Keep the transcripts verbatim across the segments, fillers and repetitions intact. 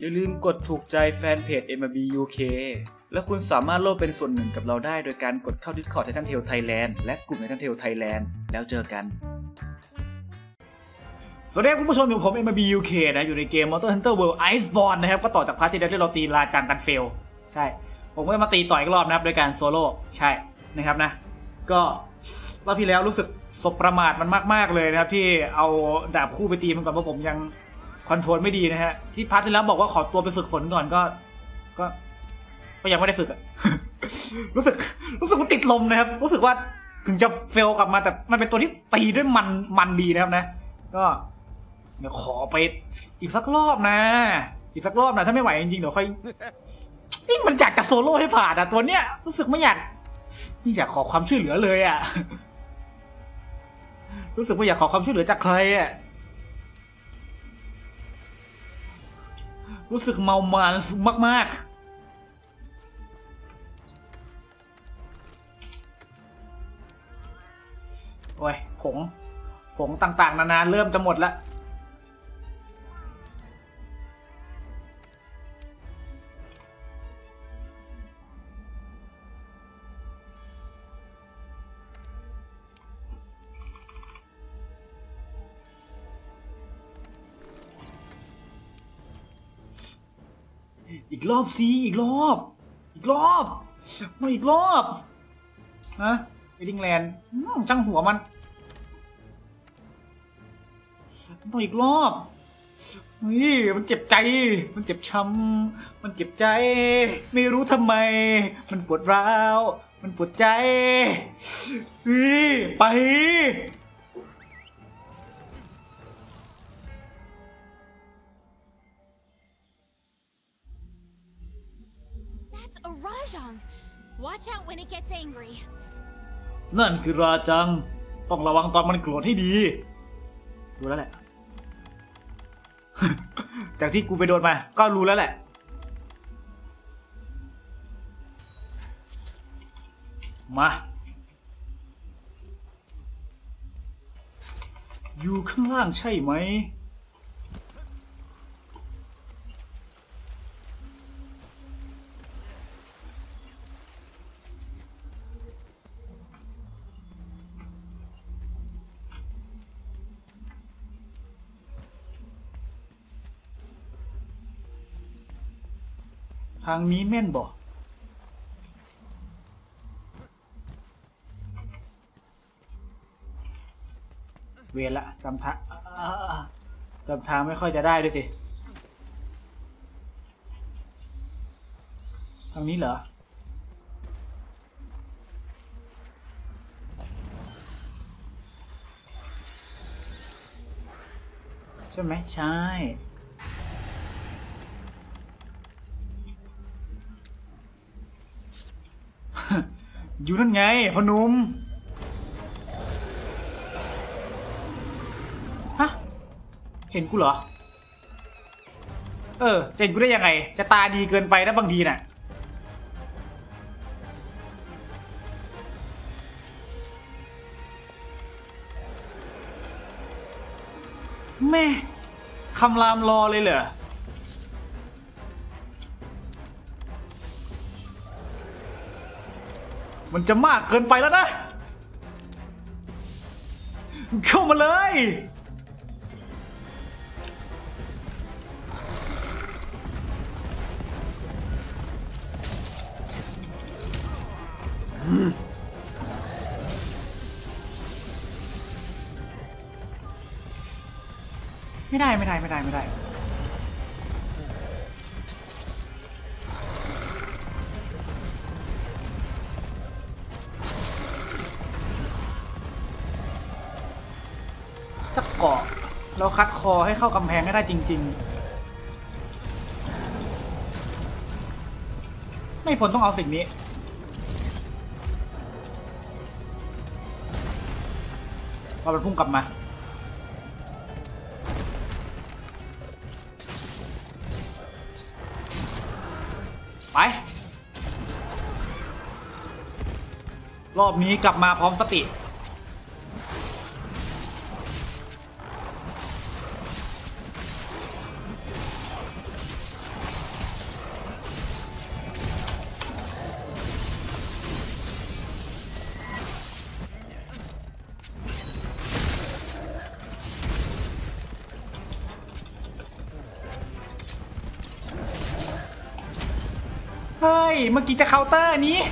อย่าลืมกดถูกใจแฟนเพจ เอ็ม อาร์ บี ยู เค และคุณสามารถร่วมเป็นส่วนหนึ่งกับเราได้โดยการกดเข้า Discord Titan Tail Thailand และกลุ่ม Titan Tail Thailand แล้วเจอกันสวัสดีคุณผู้ชมอยู่ผม เอ็ม อาร์ บี ยู เค นะอยู่ในเกม Monster Hunter World Iceborne นะครับก็ต่อจากพาร์ทที่แล้วที่เราตีลาจังกันเฟลใช่ผมก็มาตีต่ออีกรอบนะครับโดยการโซโล่ใช่นะครับนะก็รอบที่แล้วรู้สึกสบประมาทมันมากๆเลยนะครับที่เอาดาบคู่ไปตีมันก่อนเพราะผมยังคอนโทรลไม่ดีนะฮะที่พาร์ทที่แล้วบอกว่าขอตัวไปฝึกฝนก่อนก็ก็ก็ยังไม่ได้ฝึกอะ รู้สึกรู้สึกมันติดลมนะครับรู้สึกว่าถึงจะเฟลกลับมาแต่มันเป็นตัวที่ตีด้วยมันมันดีนะครับนะก็เดี๋ยวขอไปอีกสักรอบนะอีกสักรอบนะถ้าไม่ไหวจริงๆเดี๋ยวค่อยนี่มันอยากจะโซโล่ให้ผ่านอะตัวเนี้ยรู้สึกไม่อยากไม่อยากขอความช่วยเหลือเลยอะรู้สึกไม่อยากขอความช่วยเหลือจากใครอะรู้สึกเมามานมากๆโอ้ยผงผงต่างๆนานาเริ่มจะหมดละอีกรอบสิอีกรอบอีกรอบมาอีกรอบฮะเอดิงแลนด์ช่างหัวมันต้องอีกรอบเฮ้ยมันเจ็บใจมันเจ็บช้ำมันเจ็บใจไม่รู้ทำไมมันปวดร้าวมันปวดใจเฮ้ยไปนั่นคือราจังต้องระวังตอนมันโกรธให้ดีรู้แล้วแหละ จากที่กูไปโดนมาก็รู้แล้วแหละมาอยู่ข้างล่างใช่ไหมทางนี้แม่นบ่เวรละจำทางจำทางไม่ค่อยจะได้ด้วยสิทางนี้เหรอใช่ไหมใช่อยู่นั่นไงพนุ่มฮะเห็นกูเหรอเออจะเห็นกูได้ยังไงจะตาดีเกินไปนะบางทีน่ะแม่คำรามรอเลยเหรอมันจะมากเกินไปแล้วนะเข้ามาเลยไม่ได้ไม่ได้ไม่ได้ไม่ได้จะเกาะเราคัดคอให้เข้ากำแพงให้ได้จริงๆไม่พ้นต้องเอาสิ่งนี้พอมันพุ่งกลับมาไปรอบนี้กลับมาพร้อมสติ ไเฮ้ยเมื่อกี้จะเคาน์เตอร์นี้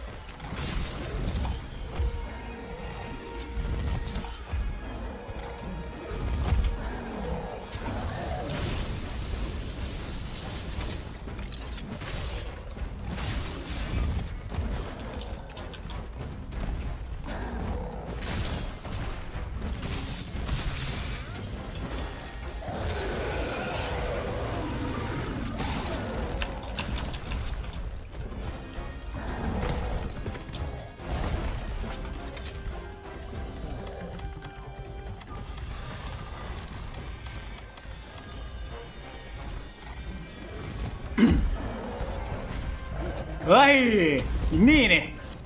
เฮ้ยนี่นี่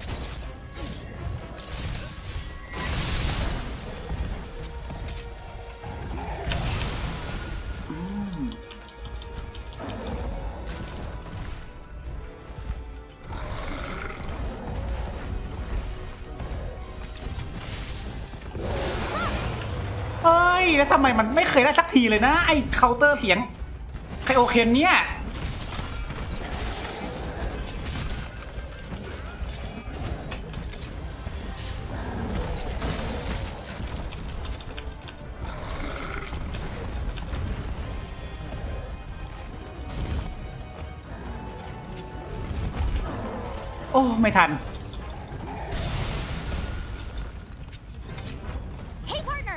เฮ้ยแล้วทำไมมันไม่เคยได้สักทีเลยนะไอ้เคาน์เตอร์เสียงไคโอเคนเนี่ยโอ้ไม่ทัน Hey partner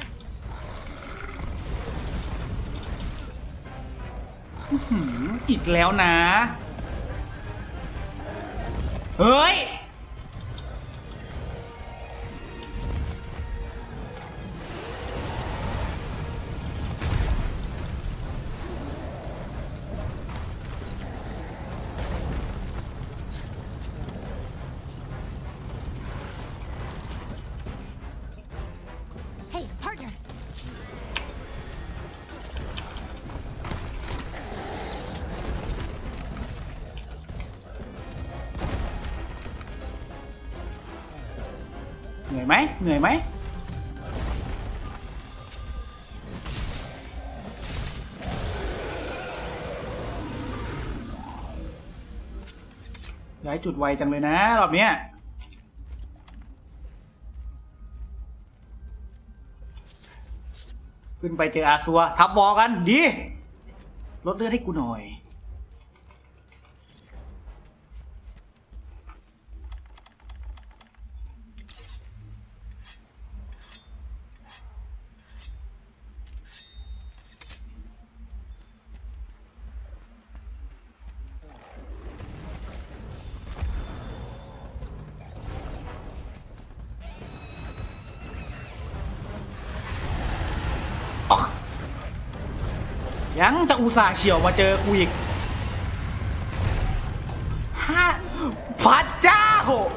อีกแล้วนะเฮ้ยเหนื่อยไหมเหนื่อยไหมย้ายจุดไวจังเลยนะรอบเนี้ยขึ้นไปเจออาซัวทับวอกันดีลดเลือดให้กูหน่อยยังจะอุตส่าห์เฉียวมาเจอกูอีกฮะพระเจ้า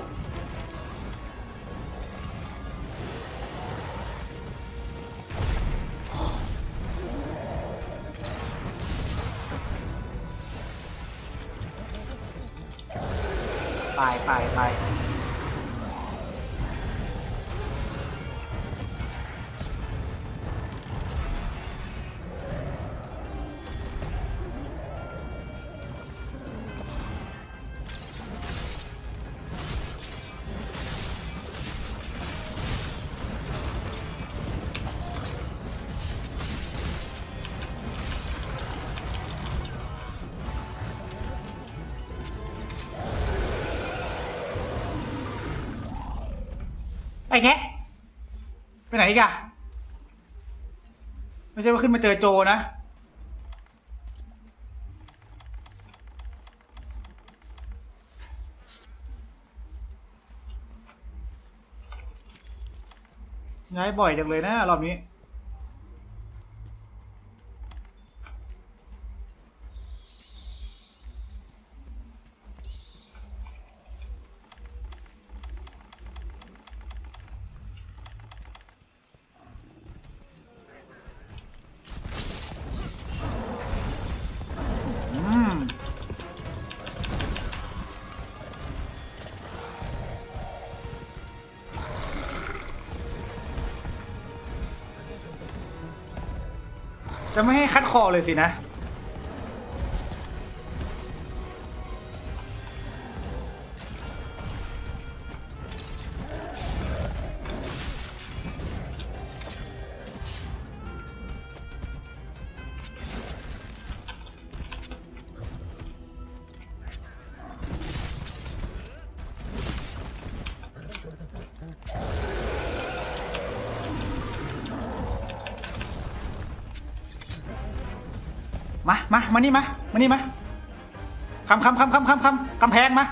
ตายตายตายไปแค่ไปไหนอีกอะไม่ใช่ว่าขึ้นมาเจอโจนะย้ายบ่อยจังเลยนะรอบนี้จะไม่ให้คัดคอเลยสินะมามามานี่มามานี่มาคำคำคำคำคำคำกำแพงมา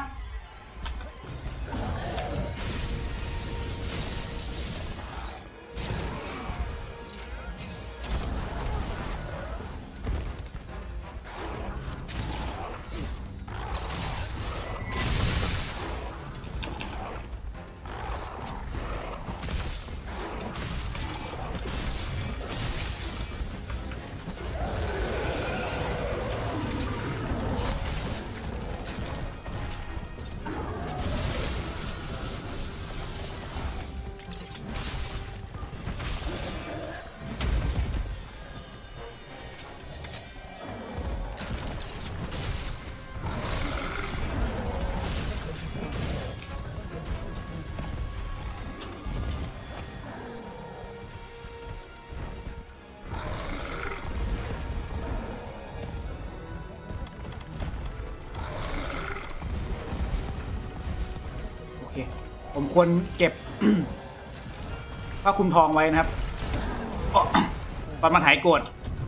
ผมควรเก็บ ผ้าคลุมทองไว้นะครับตอนมันหายโกรธ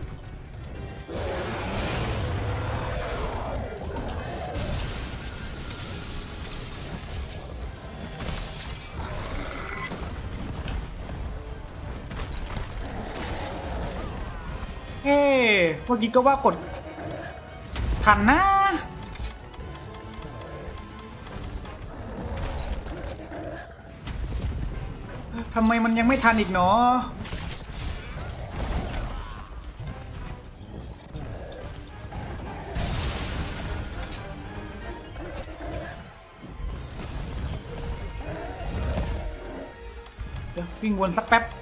เฮ้เมื่อกี้ก็ว่ากดทันนะทำไมมันยังไม่ทันอีกเนาะเดี๋ยววิ่งวนสักแป๊บ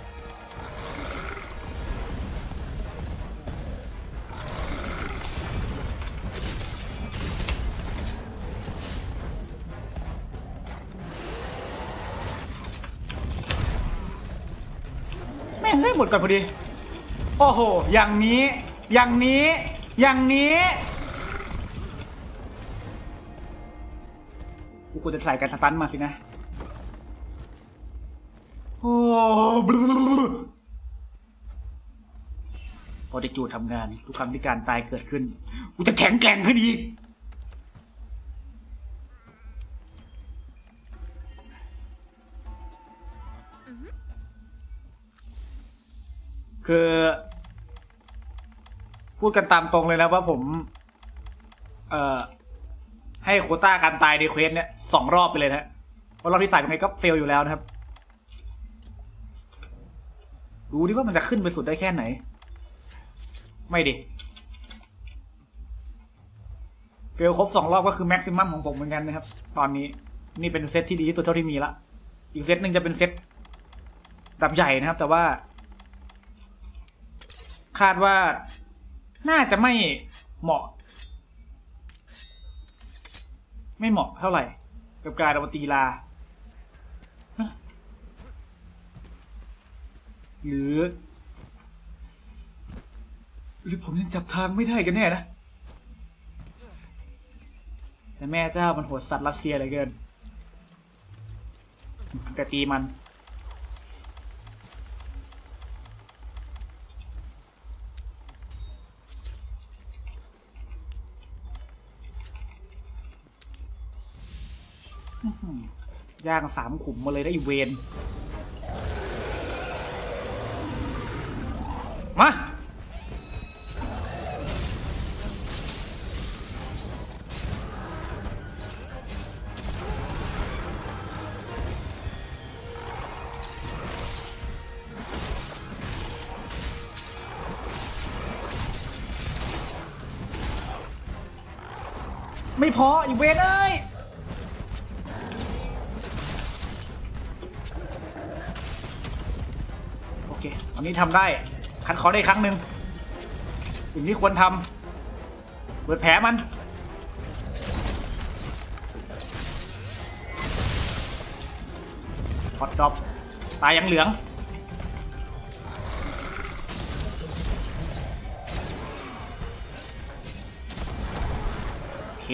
ให้หมดก่อนพอดีโอ้โหอย่างนี้อย่างนี้อย่างนี้กูจะใส่กันสตันมาสินะโอ้พอได้จูดทำงานทุกครั้งที่การตายเกิดขึ้นกูจะแข็งแกร่งขึ้นอีกคือพูดกันตามตรงเลยนะว่าผมเอ่อให้โควต้าการตายในเควสเนี่ยสองรอบไปเลยนะเพราะรอบที่สามยังไงก็เฟลอยู่แล้วนะครับดูดิว่ามันจะขึ้นไปสุดได้แค่ไหนไม่ดิเฟลครบสองรอบก็คือแม็กซิมัมของผมเหมือนกันนะครับตอนนี้นี่เป็นเซตที่ดีที่สุดเท่าที่มีละอีกเซตหนึ่งจะเป็นเซตแบบใหญ่นะครับแต่ว่าคาดว่าน่าจะไม่เหมาะไม่เหมาะเท่าไหร่กับการเอามาตีลาหรือหรือผมยังจับทางไม่ได้กันแน่นะแต่แม่เจ้ามันโหดสัตว์รัสเซียเหลือเกินแต่ตีมันย่างสามขุมมาเลยได้อีเวนมาไม่พออีเวนเอ้ยโอเคอันนี้ทำได้คัดขอได้ครั้งหนึ่งสิ่งที่ควรทำเปิดแผลมันพอดดรอปตายยังเหลืองโอเค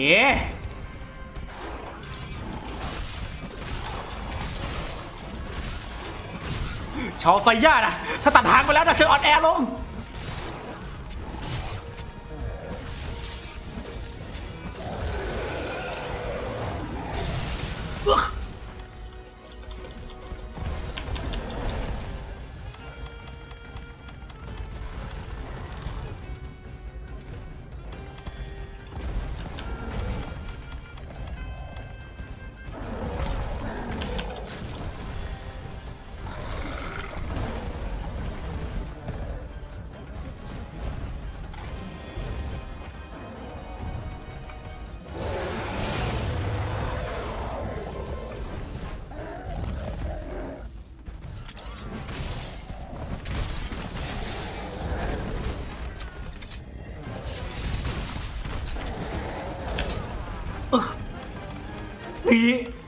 ชาวไซย่านะถ้าตัดหางไปแล้วนะเธออ่อนแอลงตี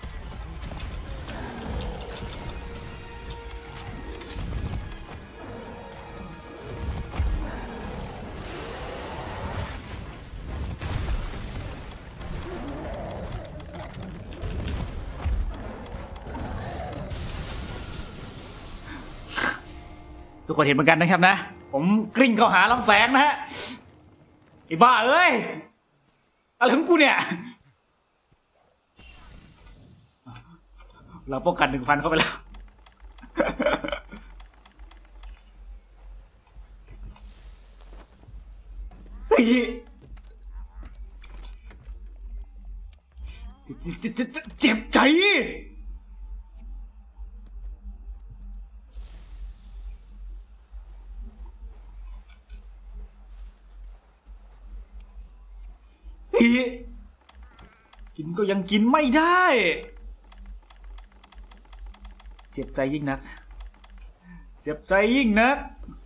ทุกคนเห็นเหมือนกันนะครับนะผมกริ่งเข้าหาลำแสงนะฮะไอ้บ้าเอ้ยอะไรของกูเนี่ยเราป้องกันหนึ่งพันเข้าไปแล้วเฮ้ยเจ็บใจกินก็ยังกินไม่ได้เจ็บใจยิ่งนักเจ็บใจยิ่งนัก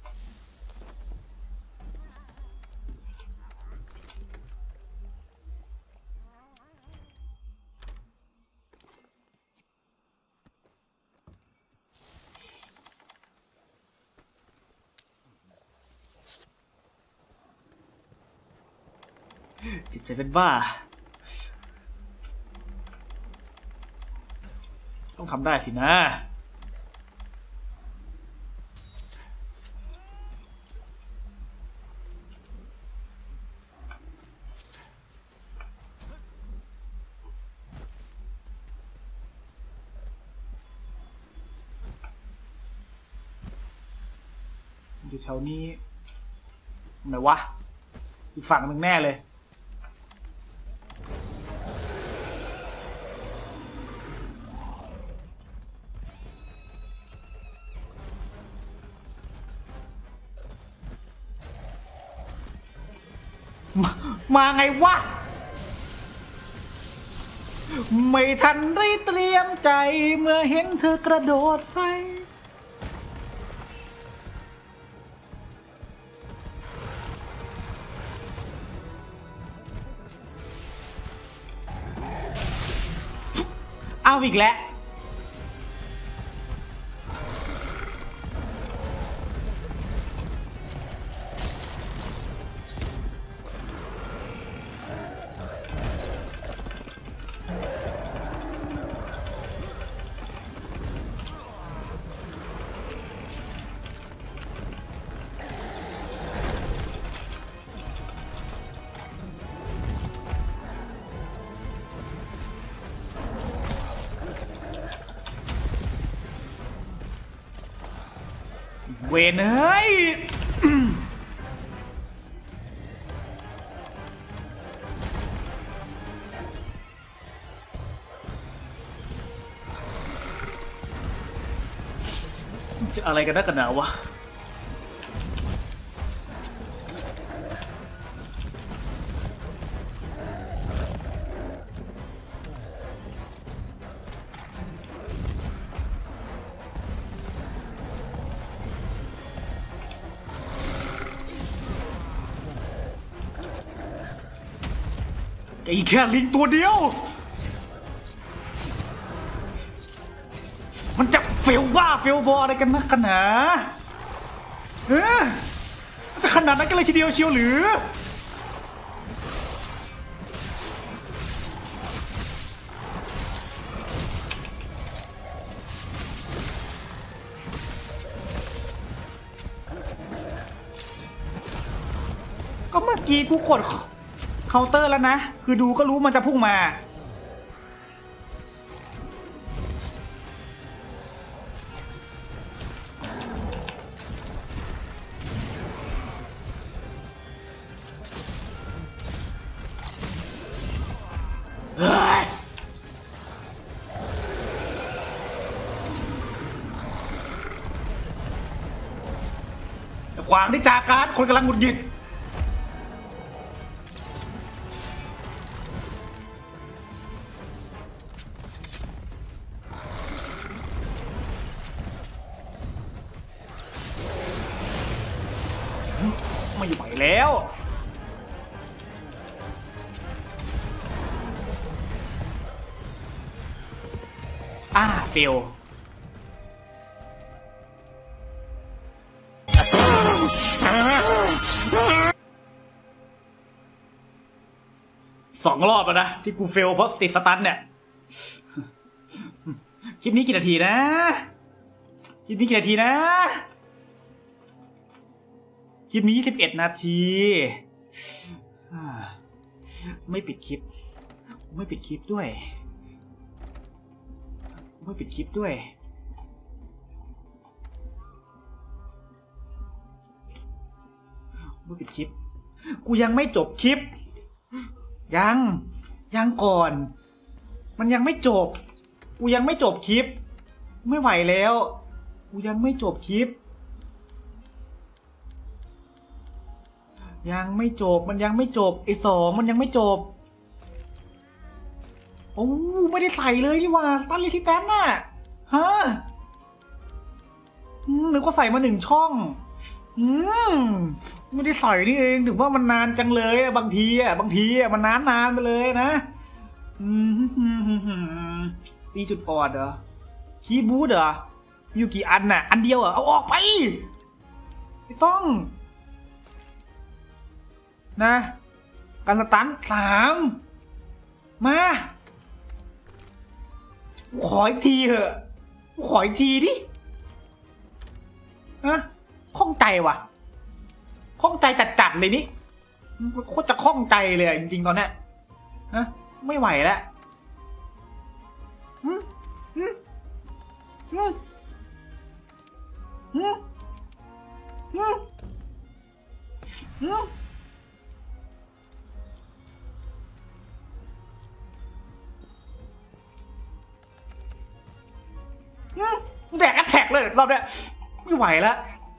เจ็บใจเป็นบ้าต้องทำได้สินะอยู่แถวนี้ไหนวะอีกฝั่งหนึ่งแน่เลยมามาไงวะไม่ทันได้เตรียมใจเมื่อเห็นเธอกระโดดใส่เอาอีกแล้วเวนเฮ้ยจะอะไรกันนักกันหนาวะไอ้แค่ลิงตัวเดียวมันจะเฟลบ้าเฟลบออะไรกันนักกันหนาเออจะขนาดนั้นกันเลยทีเดียวเชียวหรือก็เมื่อกี้กูกดเคาน์เตอร์แล้วนะคือดูก็รู้มันจะพุ่งมาเฮ้ยขวางที่จาการคนกำลังหงุดหงิดไม่ไหวแล้วอ่าเฟลสองรอบแล้วนะที่กูเฟลเพราะติดสตันเนี่ยคลิปนี้กี่นาทีนะคลิปนี้กี่นาทีนะคลิปนี้ยี่สิบเอ็ดนาทีไม่ปิดคลิปไม่ปิดคลิปด้วยไม่ปิดคลิปด้วยไม่ปิดคลิปกูยังไม่จบคลิปยังยังก่อนมันยังไม่จบกูยังไม่จบคลิปไม่ไหวแล้วกูยังไม่จบคลิปยังไม่จบมันยังไม่จบไอ้สองมันยังไม่จบโอ้ไม่ได้ใส่เลยนี่ว่าตันลิทิแตนน่ะฮะนึกว่าใส่มาหนึ่งช่องอืมไม่ได้ใส่นี่เองถึงว่ามันนานจังเลยบางทีอ่ะบางทีอ่ะมันนานนานไปเลยนะอืมตีจุดอ่อนเหรอคีบูธเหรอมีอยู่กี่อันน่ะอันเดียวเหรอเอาออกไปไม่ต้องนะการสตันสามมาขออีกทีเหอะขออีกทีดิฮะข้องใจว่ะข้องใจจัดๆเลยนี่โคตรจะข้องใจเลยจริงๆตอนเนี้ยฮะไม่ไหวแล้วอืมอืมอืมอืมอืมอืมแดกแท็กเลยรอบเนี้ยไม่ไหวแล้ว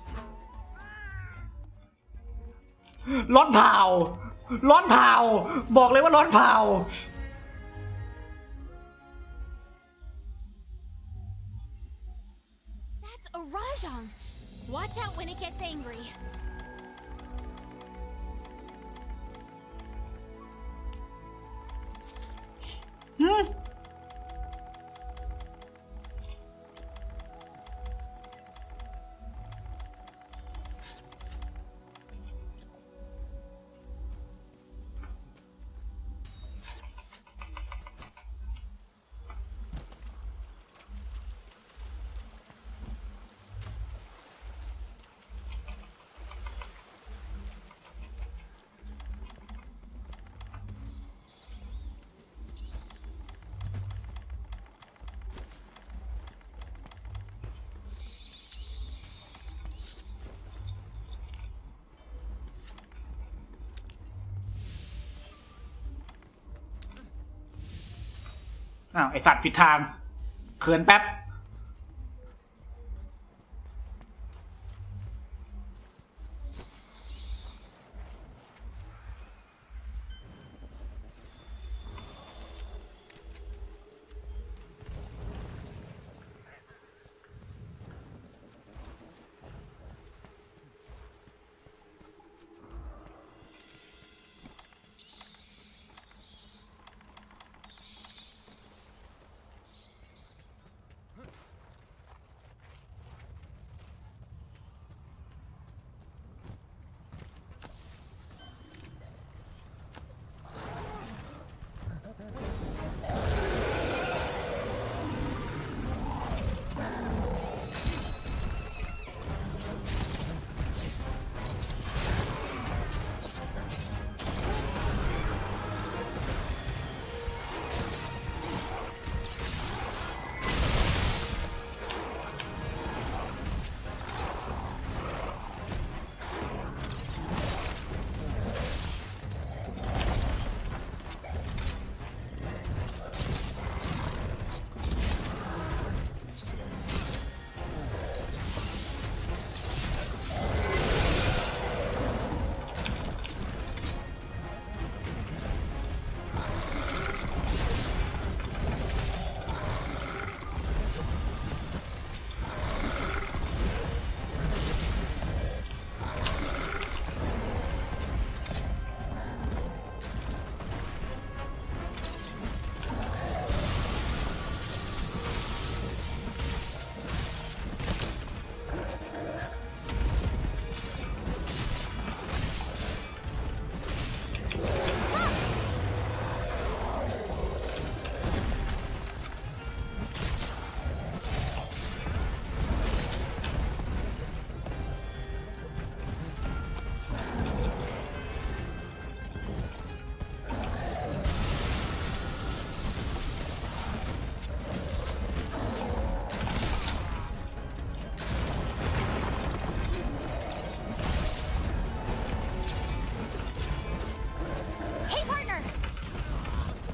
ร้อนเผาร้อนเผาบอกเลยว่าร้อนเผา That's a Rajang. Watch out when it gets angry. Hmm.อ้าวไอสัตว์ผิดทางเขินแป๊บ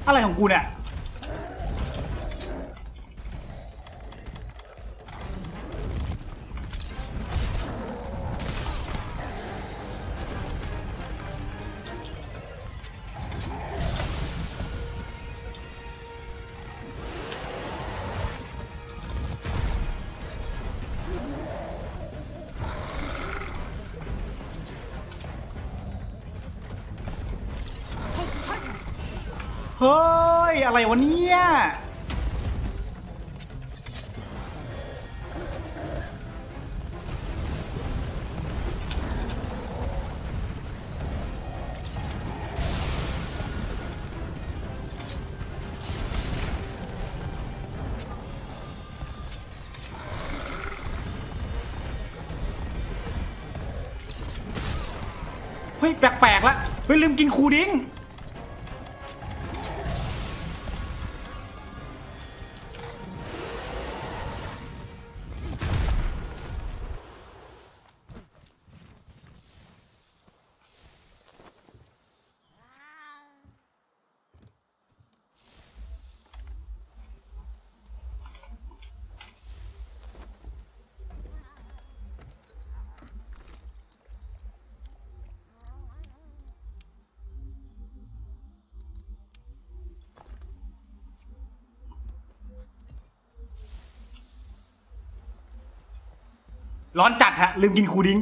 อะไรของกูเนี่ยเฮ้ยอะไรวะเนี่ยเฮ้ยแปลกๆละเฮ้ยลืมกินคูดิ้งร้อนจัดฮะลืมกินคูดิ้ง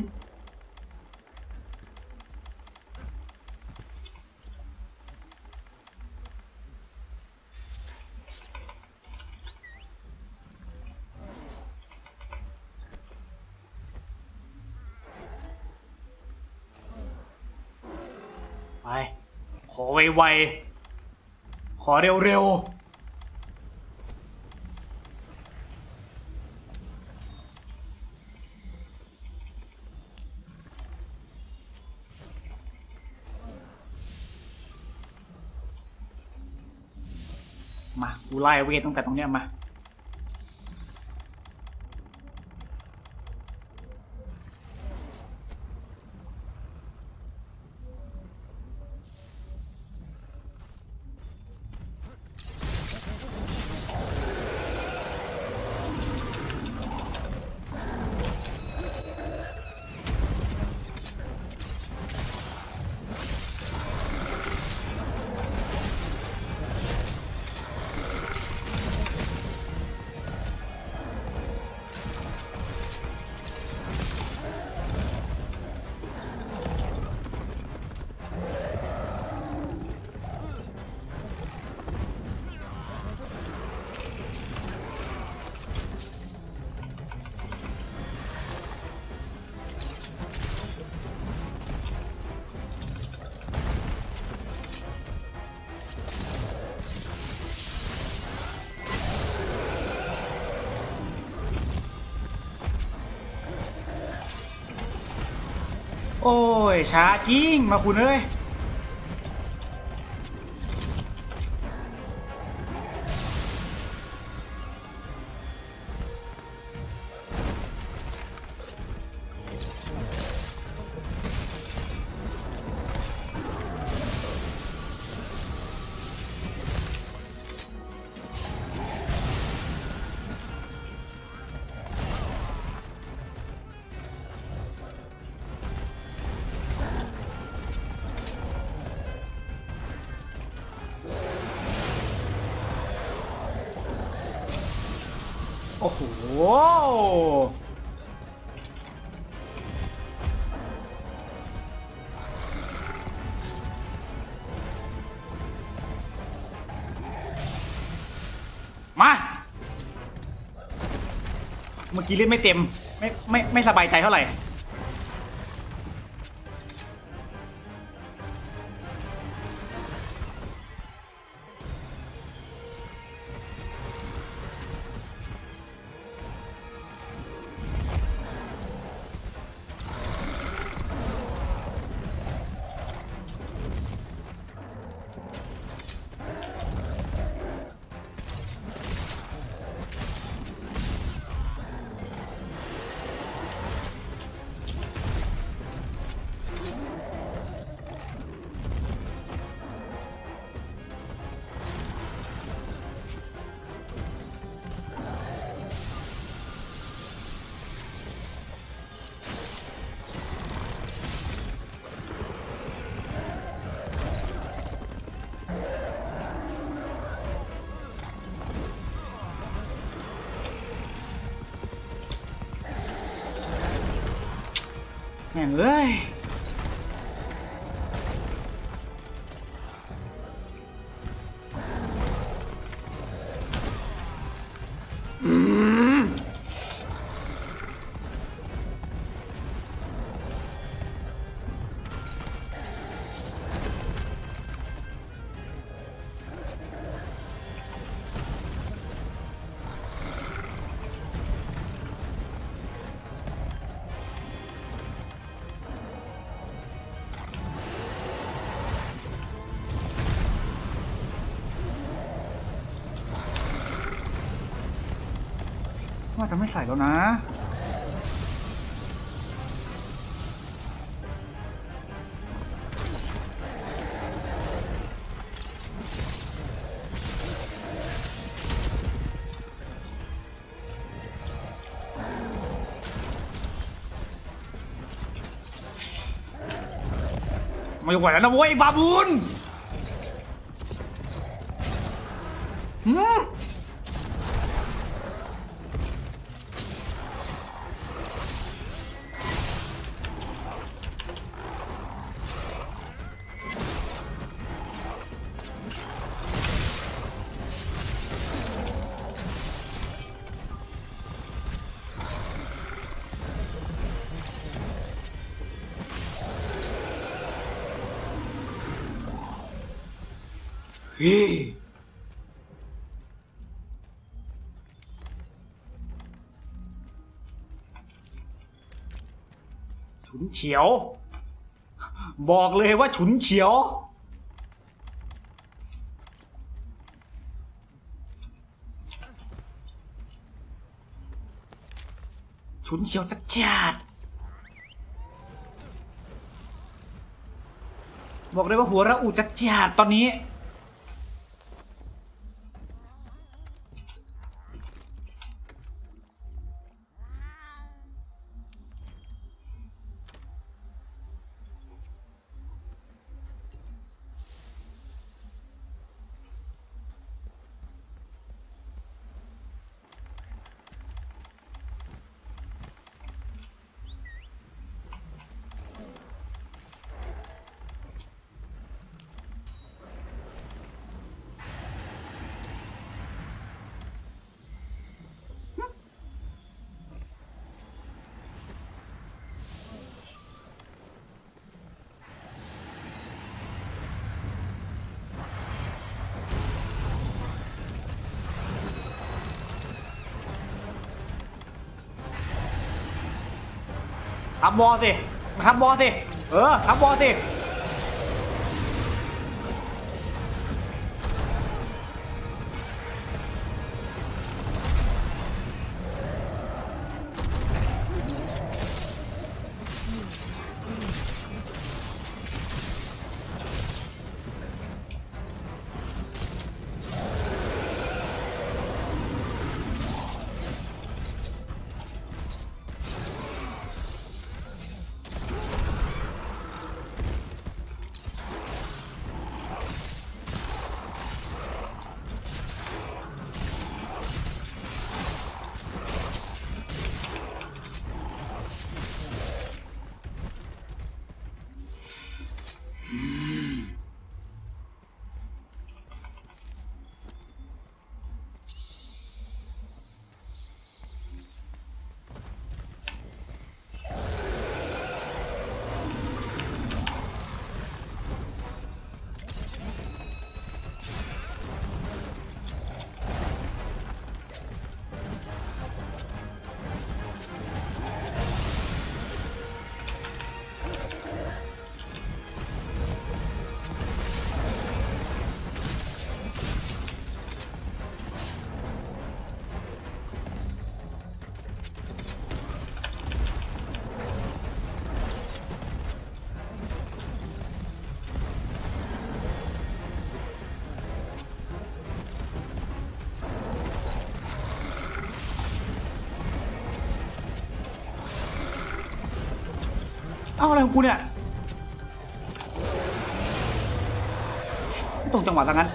ไปขอไวๆขอเร็วๆมากูไล่เวทตั้งแต่ตรงเนี้ยมาโอ้ยช้าจริงมาคุณเอ้ยโอ้โหมาเมื่อกี้เล่นไม่เต็มไม่ไม่ไม่สบายใจเท่าไหร่แม่งเอ้ยอืมว่าจะไม่ใส่แล้วนะไม่ไหวแล้วนะเว้ยบาบูนหืมเฮ้ยฉุนเฉียวบอกเลยว่าฉุนเฉียวฉุนเฉียวจัดจัดบอกเลยว่าหัวระอุจัดจัดตอนนี้ทำบอลสิทำบอลสิเออทำบอลสิเอาอะไรของกูเนี่ยไม่ตรงจังหวะซะงั้น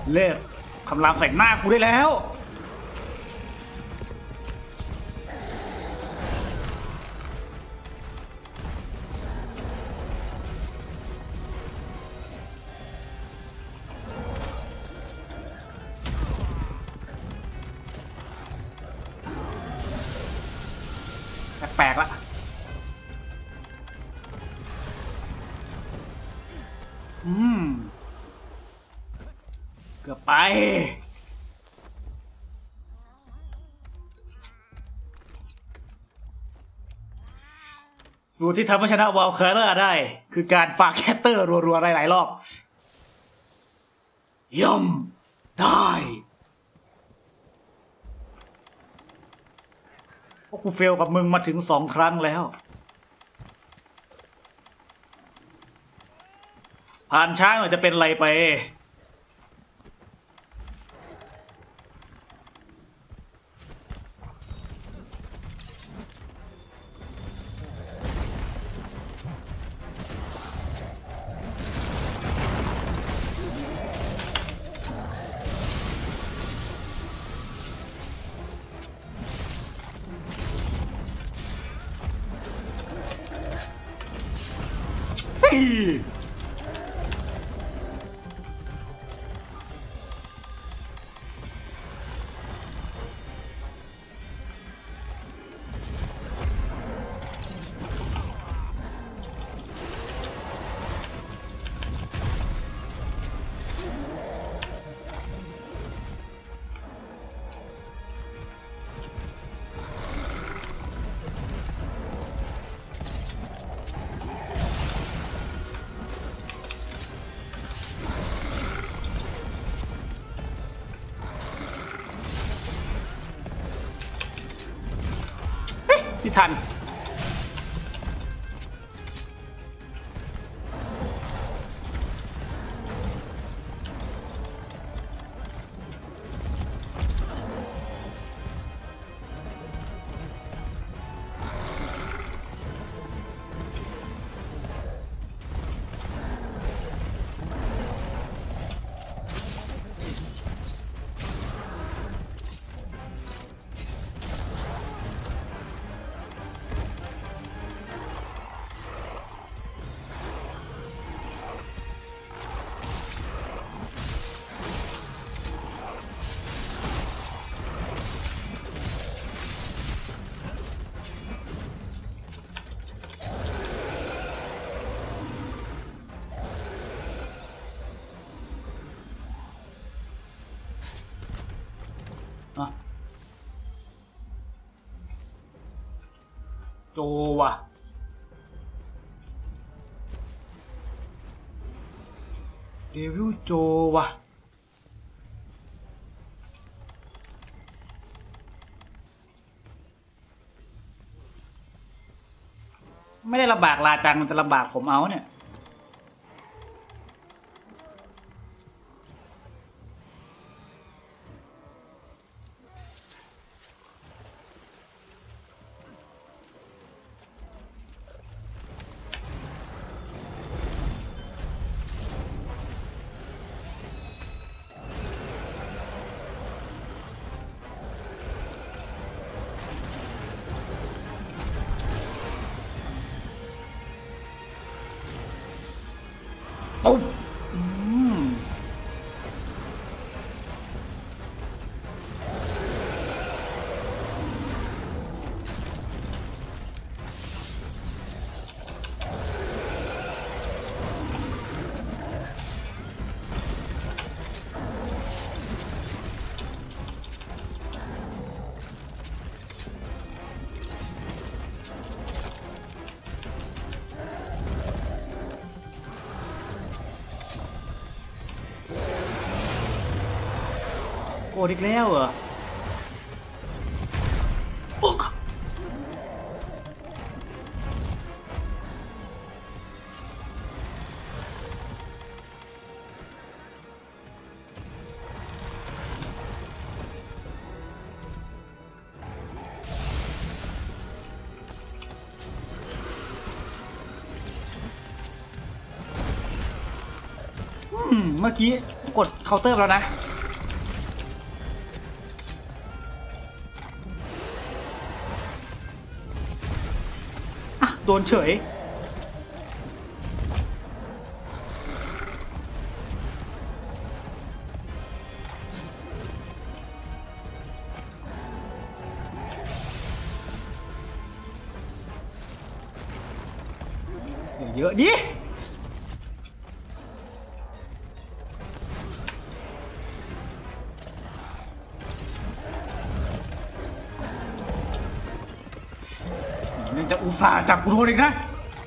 เลิกคำรามใส่หน้ากูได้แล้วแปลกๆละอืมเกือบไปสูตรที่ทำให้ชนะวอลเคอร์ได้คือการปาแคตเตอร์รัวๆหลายๆรอบย่อมได้พวกกูเฟลกับมึงมาถึงสองครั้งแล้วผ่านช้างหน่อยจะเป็นไรไปที่ทันโจว่ะเดวิลโจว่ะไม่ได้ลำบากลาจังมันจะลำบากผมเอาเนี่ยปุ๊บอืมโกรธอีกแล้วเหรออุ๊กอืมเมื่อกี้กดเคาน์เตอร์แล้วนะอ่ะโดนเฉยเยอะดินี่จะอุตส่าห์จับกูโดนอีกนะ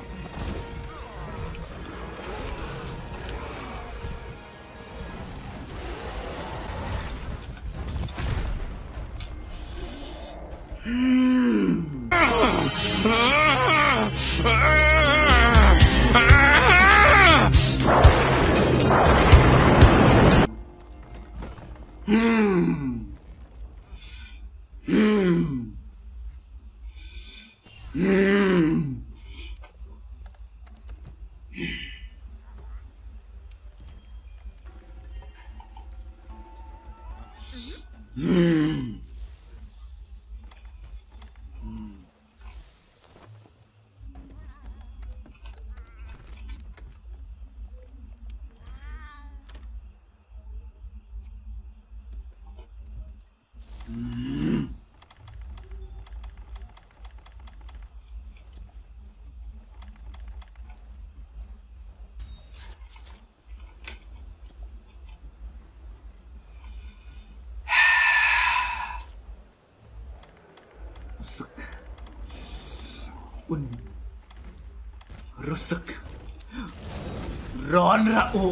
รู้สึกอุ่นรู้สึกร้อนระอุ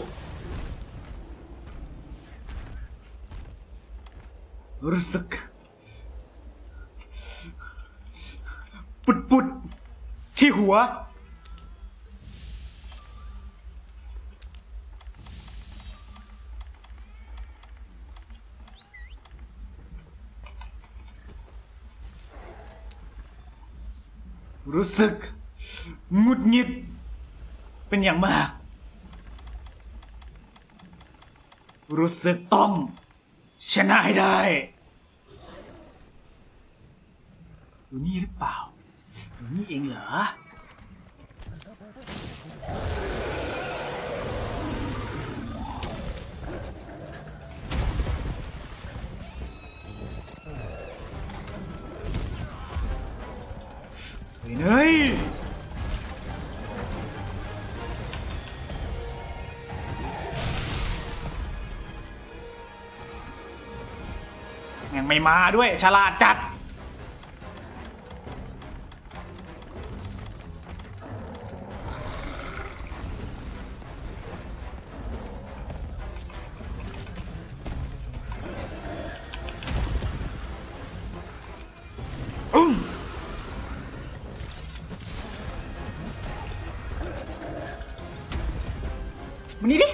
รู้สึกปุดปุดที่หัวรู้สึกหงุดหงิดเป็นอย่างมากรู้สึกต้องชนะให้ได้อยู่นี่หรือเปล่าอยู่นี่เองเหรอเฮ้ยยังไม่มาด้วยฉลาดจัดมานี่ดิ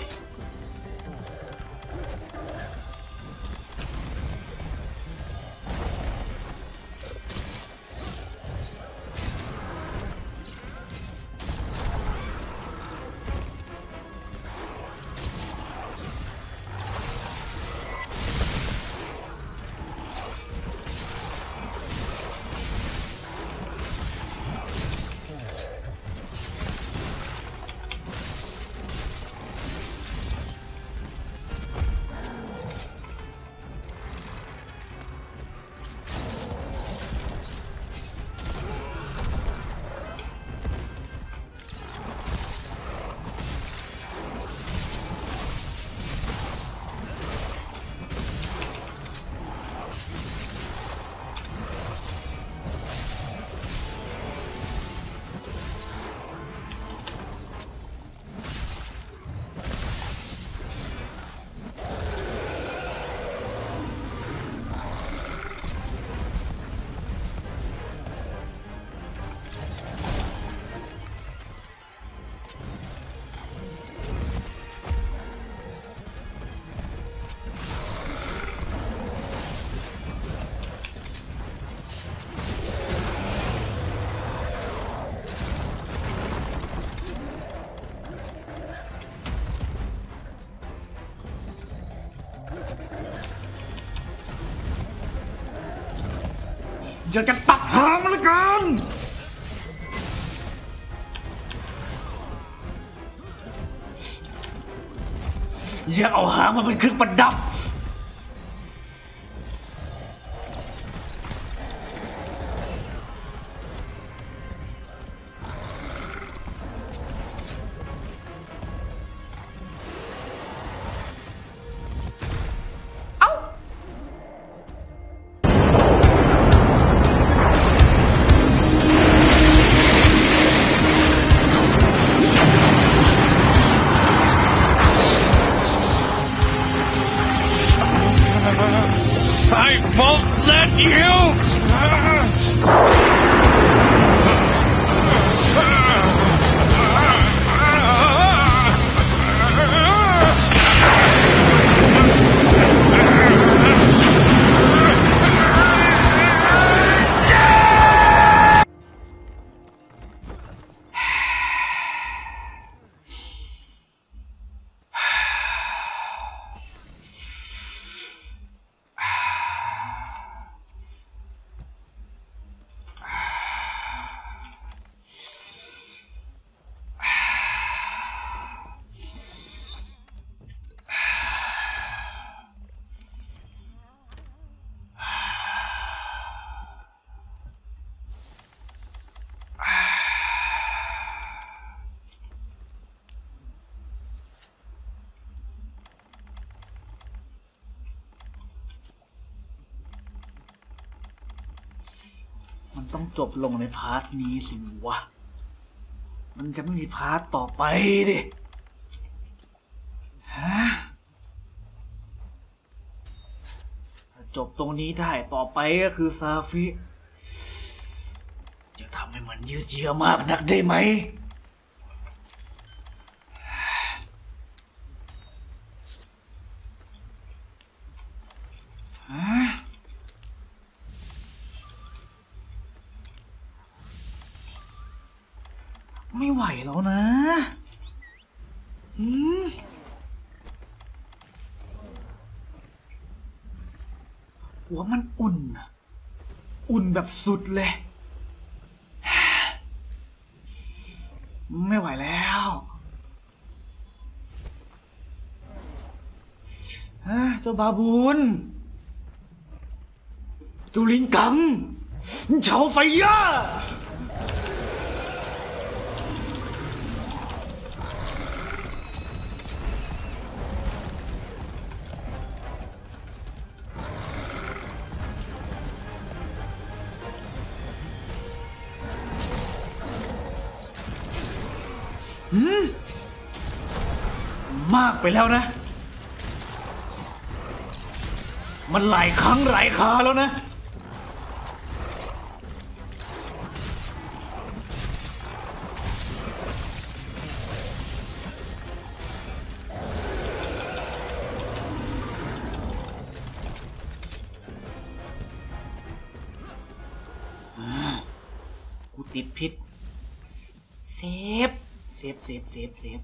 อยากจะตัดหางมันละกันอยากเอาหางมันเป็นเครื่องประดับมันต้องจบลงในพาร์ทนี้สิวะมันจะไม่มีพาร์ทต่อไปดิฮะจบตรงนี้ได้ต่อไปก็คือซาฟิจะทำให้มันยืดเยื้อมากนักได้ไหมไม่ไหวแล้วนะหืมหัวมันอุ่นอุ่นแบบสุดเลยไม่ไหวแล้วเจ้าบาบูนตูลิงกังเฉาไฟย่ามากไปแล้วนะมันหลายครั้งหลายคราแล้วนะกูติดพิษเซฟเซฟเซฟเซฟเซฟ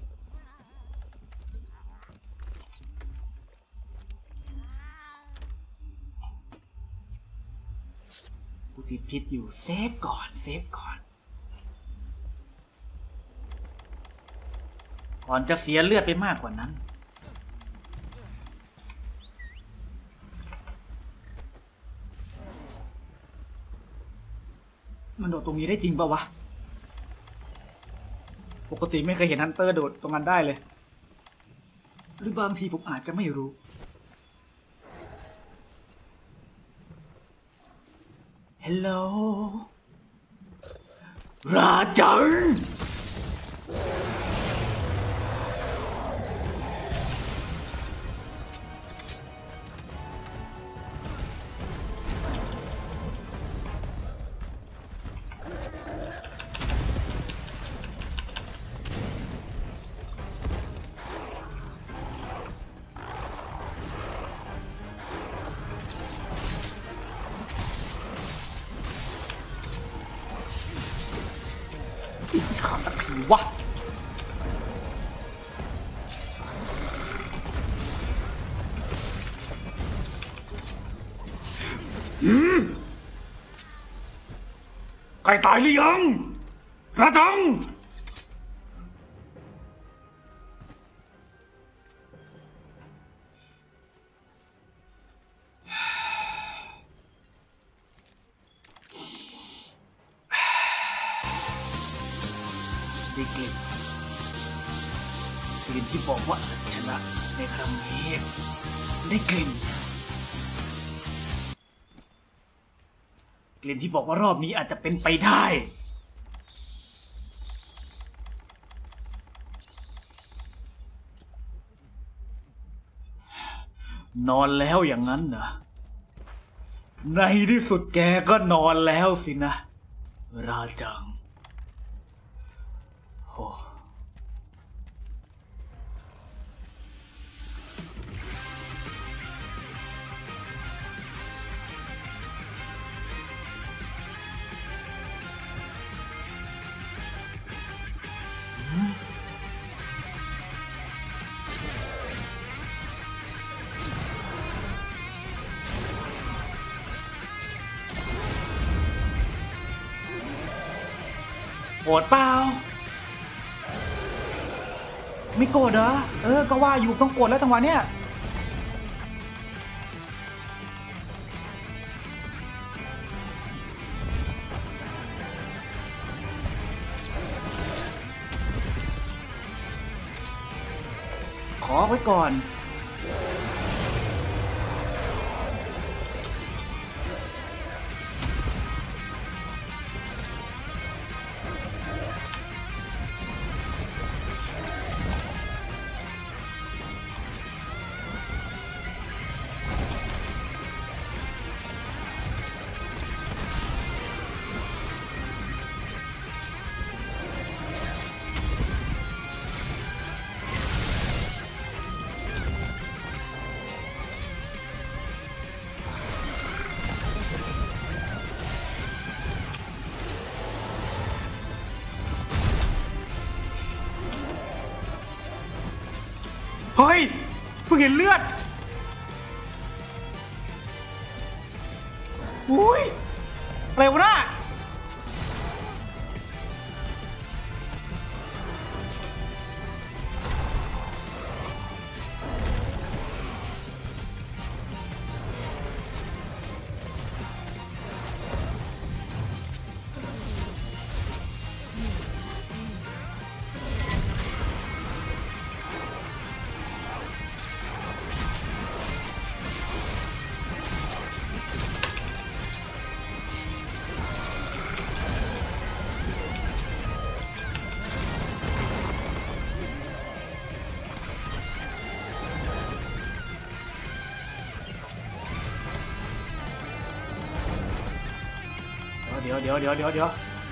กูติดพิษอยู่เซฟก่อนเซฟก่อนก่อนจะเสียเลือดไปมากกว่านั้นมันโดดตรงนี้ได้จริงป่าวะปกติไม่เคยเห็นฮันเตอร์โดดตรงนั้นได้เลยหรือบางทีผมอาจจะไม่รู้ฮัลโหลราจันขาดตะขีวะใกล้ตายหรือยังราจังได้กลิ่นกลิ่นที่บอกว่าชนะในครั้งนี้ได้กลิ่นกลิ่นที่บอกว่ารอบนี้อาจจะเป็นไปได้นอนแล้วอย่างนั้นเหรอในที่สุดแกก็นอนแล้วสินะราจังโอ้โกรธเปล่าไม่โกรธเหรอเออก็ว่าอยู่ต้องโกรธแล้วจังหวะเนี้ยขอไว้ก่อนเฮ้ยเพิ่งเห็นเลือดอุ้ยอะไรวะน่ะเดี๋ยวเดี๋ยวเดี๋ยวเดี๋ยวเดี๋ยว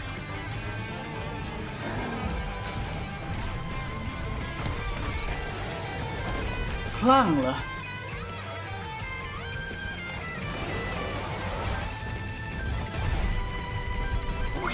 คลั่งเหรอโอเค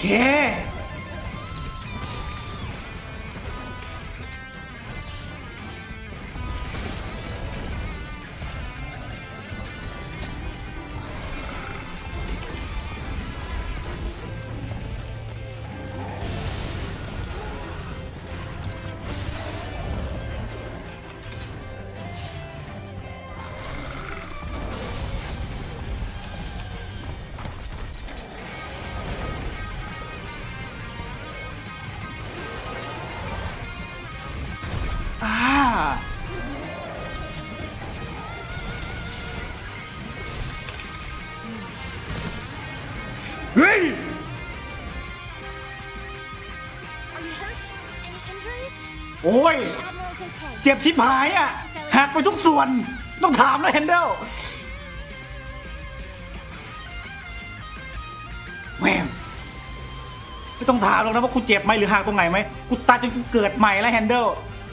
เฮ้ยโอ้ยเจ็บชิบหายอ่ะหักไปทุกส่วนต้องถามนะเฮนเดลแม่งไม่ต้องถามหรอกนะว่ากูเจ็บไหมหรือหักตรงไหนไหมกูตายจนกูเกิดใหม่แล้วเฮนเดล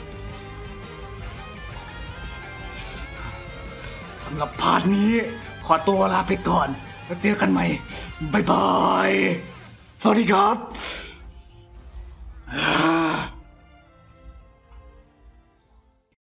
สำหรับพาร์ทนี้ขอตัวลาไปก่อนแล้วเจอกันใหม่บ๊ายบายสวัสดีครับ